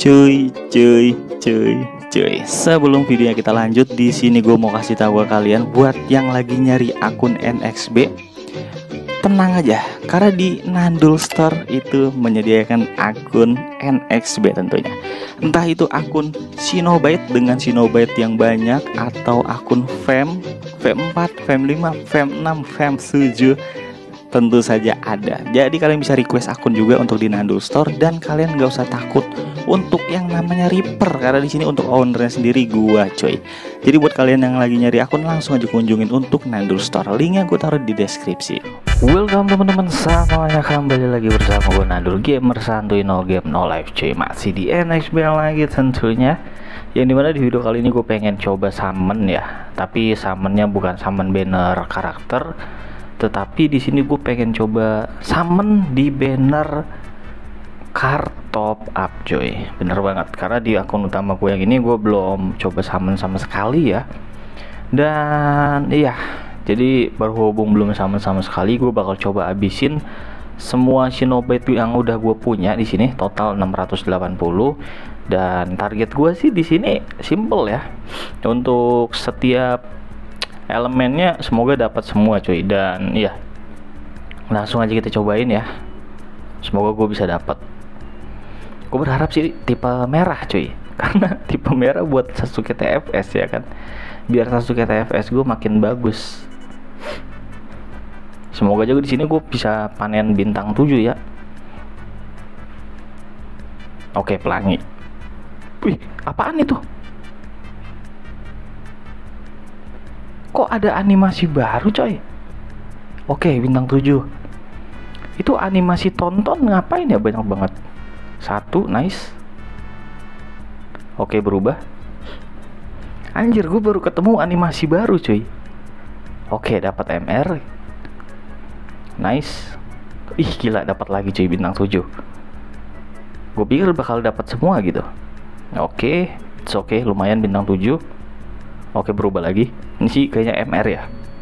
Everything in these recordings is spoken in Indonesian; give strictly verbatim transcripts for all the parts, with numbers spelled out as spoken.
Cuy, cuy, cuy, cuy. Sebelum videonya kita lanjut, di sini gue mau kasih tahu ke kalian buat yang lagi nyari akun N X B, tenang aja, karena di Nandul Store itu menyediakan akun N X B tentunya. Entah itu akun Shinobyte dengan Shinobyte yang banyak, atau akun Fam, Fam empat, Fam lima, Fam enam, Fam tujuh, tentu saja ada. Jadi kalian bisa request akun juga untuk di Nandul Store, dan kalian nggak usah takut untuk yang namanya Reaper, karena di sini untuk ownernya sendiri gua, coy. Jadi buat kalian yang lagi nyari akun, langsung aja kunjungin untuk Nandul Store. Linknya gue taruh di deskripsi. Welcome teman-teman, semuanya kembali lagi bersama gue Nandul, gamer santuy, no game no life, cuy. Masih di N X B lagi tentunya. Yang dimana di video kali ini gue pengen coba summon ya, tapi summonnya bukan summon banner karakter, tetapi di sini gue pengen coba summon di banner card top up, coy. Bener banget, karena di akun utama gue yang ini gue belum coba summon sama sekali ya. Dan iya, jadi berhubung belum summon sama sekali, gue bakal coba abisin semua Shinobyte yang udah gue punya di sini, total enam ratus delapan puluh. Dan target gue sih di sini simple ya, untuk setiap elemennya semoga dapat semua, cuy. Dan iya, langsung aja kita cobain ya, semoga gue bisa dapat. Gue berharap sih tipe merah, cuy, karena tipe merah buat Sasuke T F S ya kan, biar Sasuke T F S gue makin bagus. Semoga juga di sini gue bisa panen bintang tujuh ya. Oke, pelangi. Wih, apaan itu? Kok ada animasi baru, coy? Oke, bintang tujuh. Itu animasi tonton ngapain ya, banyak banget. Satu, nice. Oke, berubah. Anjir, gue baru ketemu animasi baru, cuy. Oke, dapat M R. Nice. Ih, gila, dapat lagi, cuy, bintang tujuh. Gue pikir bakal dapat semua gitu. Oke, it's okay, lumayan bintang tujuh. Oke, berubah lagi. Ini sih kayaknya M R ya.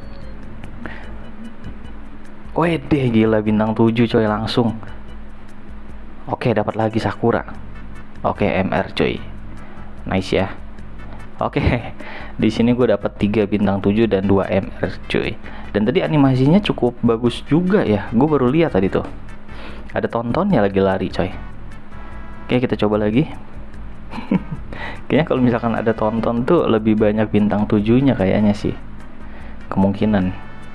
Wede, gila, bintang tujuh, coy, langsung. Oke, dapat lagi Sakura. Oke, M R, coy. Nice ya. Oke, di sini gue dapat tiga bintang tujuh dan dua M R, cuy. Dan tadi animasinya cukup bagus juga ya. Gue baru lihat tadi tuh. Ada tontonnya lagi lari, coy. Oke, kita coba lagi. Kayaknya kalau misalkan ada tonton tuh lebih banyak bintang tujuhnya kayaknya sih. Kemungkinan.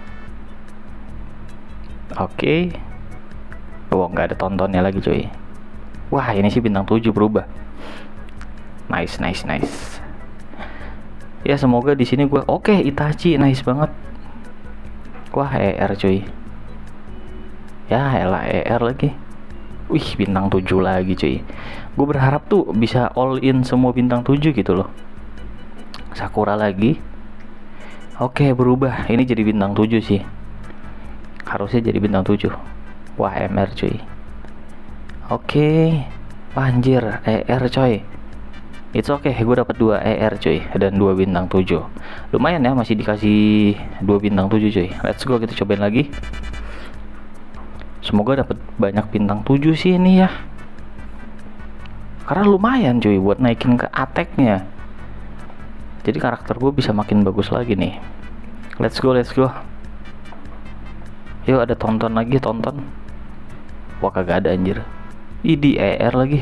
Oke. Oh, nggak ada tontonnya lagi, cuy. Wah, ini sih bintang tujuh berubah. Nice, nice, nice. Ya, semoga di sini gue oke, Itachi nice banget. Wah, E R, cuy. Ya, elah, E R lagi. Wih, bintang tujuh lagi, cuy. Gue berharap tuh bisa all in semua bintang tujuh gitu loh. Sakura lagi. Oke, berubah. Ini jadi bintang tujuh sih. Harusnya jadi bintang tujuh. Wah, M R, cuy. Oke. Anjir, E R, coy. It's okay, gue dapat dua E R, cuy, dan dua bintang tujuh. Lumayan ya, masih dikasih dua bintang tujuh, cuy. Let's go, kita cobain lagi. Semoga dapat banyak bintang tujuh sih ini ya. Karena lumayan, cuy, buat naikin ke attack-nya. Jadi karakter gue bisa makin bagus lagi nih. Let's go, let's go. Yuk, ada tonton lagi, tonton. Wah, kagak ada, anjir. Ih, di E R lagi.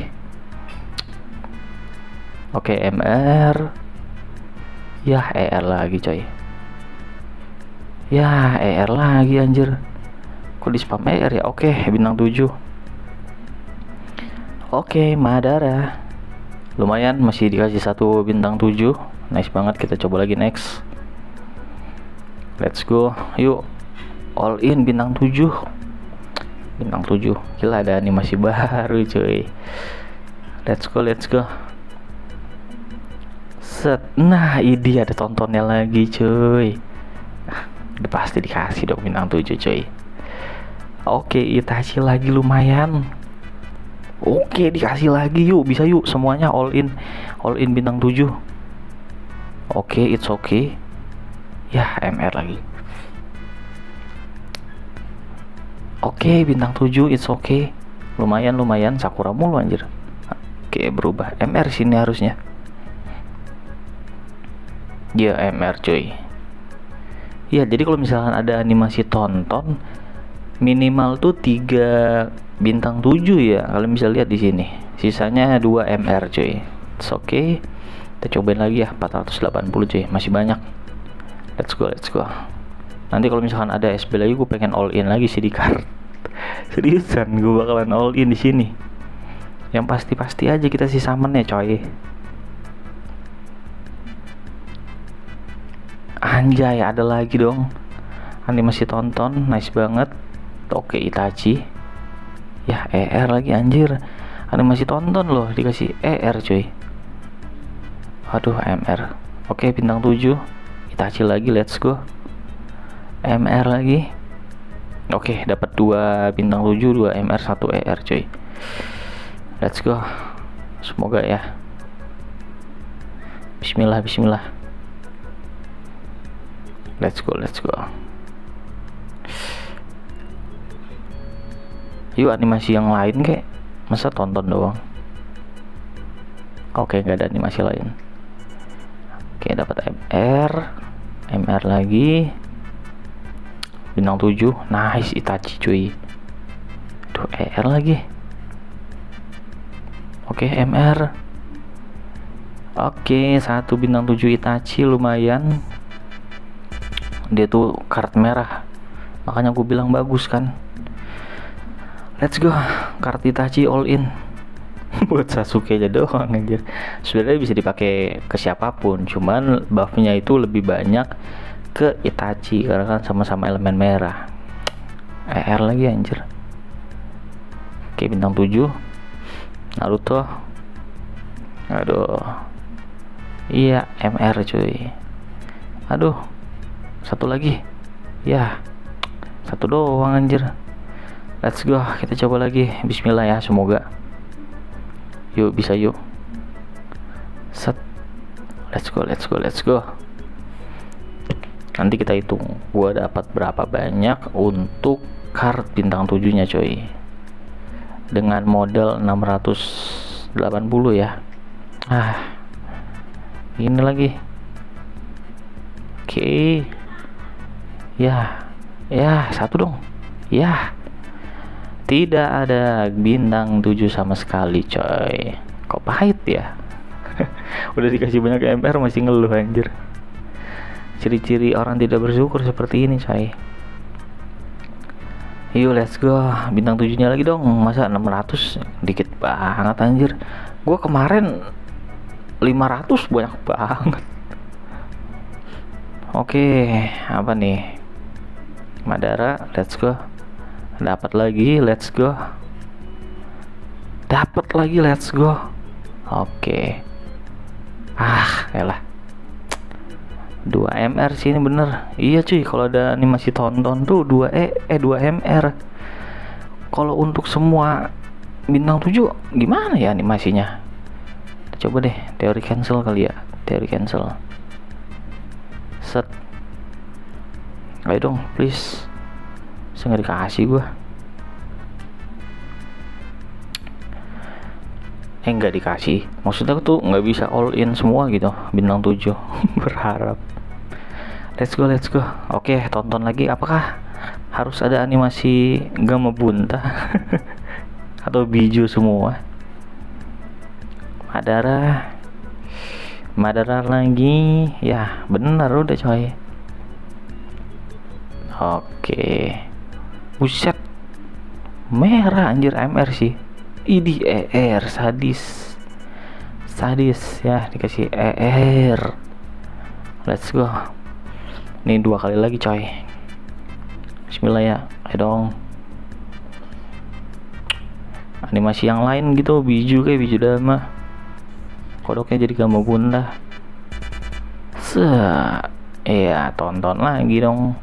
Oke, M R. Ya, E R lagi, coy. Ya, E R lagi, anjir. Kok di spam E R ya? Oke, bintang tujuh. Oke, Madara. Lumayan, masih dikasih satu bintang tujuh. Nice banget, kita coba lagi next. Let's go. Yuk, all in bintang tujuh. Bintang tujuh. Gila, ada animasi baru, cuy. Let's go, let's go. Set. Nah, ini ada tontonnya lagi, cuy. Udah pasti dikasih dong bintang tujuh, cuy. Oke, Itachi lagi, lumayan. Oke, dikasih lagi, yuk, bisa yuk, semuanya all in. All in bintang tujuh. Oke, it's okay. Ya, M R lagi. Oke, bintang tujuh, it's okay. Lumayan, lumayan. Sakura mulu, anjir. Oke, berubah M R sini harusnya. Ya, M R cuy. Ya, jadi kalau misalkan ada animasi tonton minimal tuh tiga bintang tujuh ya. Kalian bisa lihat di sini. Sisanya dua M R cuy. Oke. Okay. Kita cobain lagi ya, empat ratus delapan puluh cuy. Masih banyak. Let's go, let's go. Nanti kalau misalkan ada S B lagi, gue pengen all in lagi sih di card. Seriusan, gue bakalan all in di sini. Yang pasti-pasti aja kita sih summon ya coy. Anjay, ada lagi dong animasi tonton, nice banget. Oke, Itachi. Ya, E R lagi anjir. Animasi tonton loh dikasih E R cuy. Aduh, M R. Oke, bintang tujuh. Itachi lagi, let's go. M R lagi. Oke, dapat dua bintang tujuh, dua M R, satu E R cuy. Let's go. Semoga ya. Bismillah, bismillah. Let's go, let's go. Yuk animasi yang lain kek. Masa tonton doang? Oke, nggak ada animasi lain. Oke, dapat M R, M R lagi. Bintang tujuh, nice Itachi cuy. Tuh E R lagi. Oke, M R. Oke, satu bintang tujuh Itachi lumayan. Dia tuh kart merah, makanya gue bilang bagus kan. Let's go, kart Itachi all in. Buat Sasuke aja doang anjir. Sebenarnya bisa dipakai ke siapapun, cuman buffnya itu lebih banyak ke Itachi karena kan sama-sama elemen merah. E R lagi anjir. Oke, bintang tujuh Naruto. Aduh. Iya, M R cuy. Aduh. Satu lagi. Ya. Satu doang anjir. Let's go, kita coba lagi. Bismillah ya, semoga. Yuk, bisa yuk. Set. Let's go, let's go, let's go. Nanti kita hitung gua dapat berapa banyak untuk kart bintang tujuh nya coy. Dengan modal enam ratus delapan puluh ya. Ah. Ini lagi. Oke. Okay. Ya. Ya, satu dong. Ya. Tidak ada bintang tujuh sama sekali coy. Kok pahit ya. Udah dikasih banyak M R masih ngeluh anjir. Ciri-ciri orang tidak bersyukur seperti ini coy. Yuk, let's go. Bintang tujuh nya lagi dong. Masa enam ratus dikit banget anjir. Gua kemarin lima ratus banyak banget. Oke, apa nih? Madara, let's go. Dapat lagi, let's go. Dapat lagi, let's go. Oke. Ah, elah. dua M R sih ini bener. Iya cuy, kalau ada animasi tonton tuh dua E eh dua M R. Kalau untuk semua bintang tujuh gimana ya animasinya? Kita coba deh teori cancel kali ya. Teori cancel. Set. Ayo dong, please. Saya nggak dikasih gua. Eh nggak dikasih. Maksudnya tuh nggak bisa all in semua gitu. Bintang tujuh. Berharap. Let's go, let's go. Oke, tonton lagi. Apakah harus ada animasi Gama Bunta atau Biju semua? Madara. Madara lagi. Ya, benar udah coy. Oke. Buset. Merah anjir M R sih. Idi E R sadis. Sadis ya, dikasih E R. Let's go. Ini dua kali lagi coy. Bismillah ya. Ayo dong. Animasi yang lain gitu, Biju kayak Biju Dama. Kodoknya jadi Gama Bunda. Se, iya tonton lagi dong.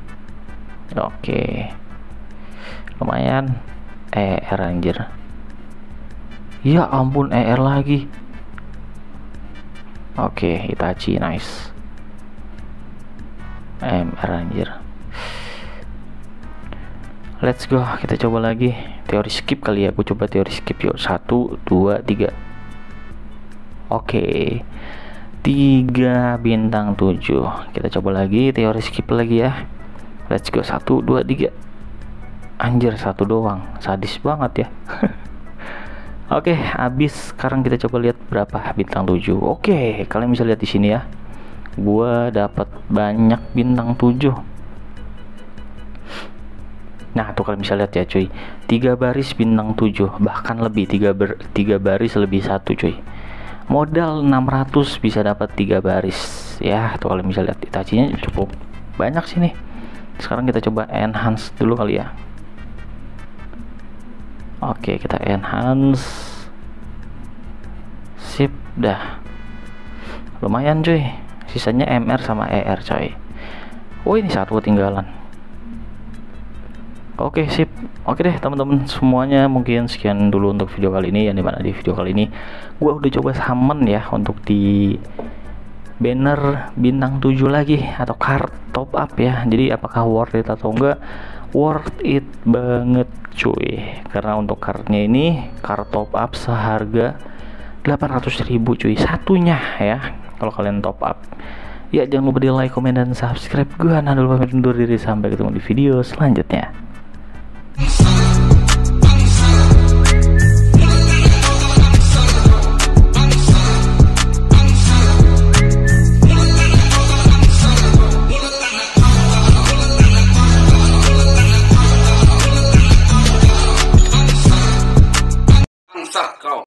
Oke, lumayan. E R anjir. Ya ampun, E R lagi. Oke, Itachi nice. M R anjir. Let's go, kita coba lagi. Teori skip kali ya. Aku coba teori skip yuk. Satu, dua, tiga. Oke, tiga bintang tujuh. Kita coba lagi, teori skip lagi ya. Let's go, satu, dua, tiga. Anjir, satu doang, sadis banget ya. Oke, habis. Sekarang kita coba lihat berapa bintang tujuh. Oke, kalian bisa lihat di sini ya. Gua dapat banyak bintang tujuh. Nah, tuh kalian bisa lihat ya cuy, tiga baris bintang tujuh, bahkan lebih, tiga ber, tiga baris lebih satu cuy. Modal enam ratus bisa dapat tiga baris ya. Tuh kalian bisa lihat Itachinya cukup banyak sini. Sekarang kita coba enhance dulu kali ya. Oke, kita enhance. Sip, dah. Lumayan cuy. Sisanya M R sama E R coy. Oh, ini satu ketinggalan. Oke, sip. Oke deh teman-teman semuanya, mungkin sekian dulu untuk video kali ini. Yang dimana di video kali ini gua udah coba summon ya untuk di banner bintang tujuh lagi atau card top up ya. Jadi apakah worth it atau enggak? Worth it banget cuy, karena untuk cardnya ini card top up seharga delapan ratus ribu cuy satunya ya, kalau kalian top up ya. Jangan lupa di like, komen, dan subscribe. Gua Nandul pamit undur diri, sampai ketemu di video selanjutnya.